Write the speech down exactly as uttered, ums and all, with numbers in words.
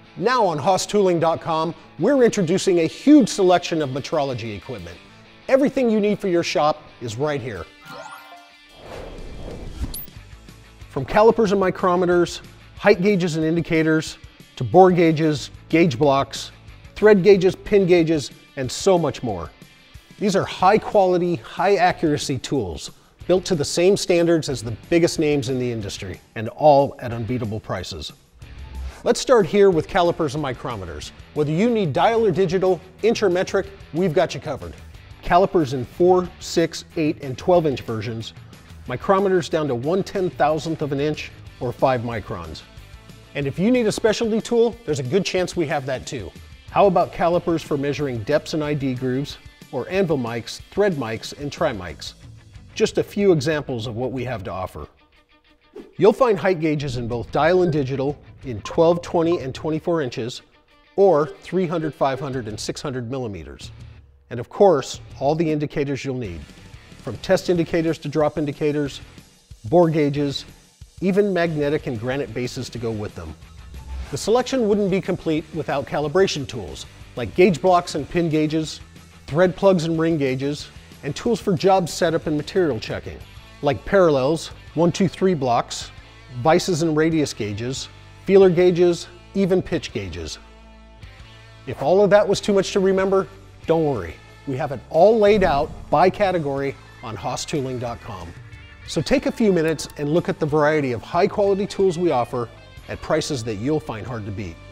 Now on Haas Tooling dot com, we're introducing a huge selection of metrology equipment. Everything you need for your shop is right here. From calipers and micrometers, height gauges and indicators, to bore gauges, gauge blocks, thread gauges, pin gauges, and so much more. These are high quality, high accuracy tools, built to the same standards as the biggest names in the industry, and all at unbeatable prices. Let's start here with calipers and micrometers. Whether you need dial or digital, inch or metric, we've got you covered. Calipers in four, six, eight, and twelve inch versions, micrometers down to one ten thousandth of an inch or five microns. And if you need a specialty tool, there's a good chance we have that too. How about calipers for measuring depths and I D grooves, or anvil mics, thread mics, and tri mics? Just a few examples of what we have to offer. You'll find height gauges in both dial and digital in twelve, twenty, and twenty-four inches, or three hundred, five hundred, and six hundred millimeters. And of course, all the indicators you'll need, from test indicators to drop indicators, bore gauges, even magnetic and granite bases to go with them. The selection wouldn't be complete without calibration tools, like gauge blocks and pin gauges, thread plugs and ring gauges, and tools for job setup and material checking, like parallels, one, two, three blocks, vices and radius gauges, feeler gauges, even pitch gauges. If all of that was too much to remember, don't worry. We have it all laid out by category on Haas Tooling dot com. So take a few minutes and look at the variety of high quality tools we offer at prices that you'll find hard to beat.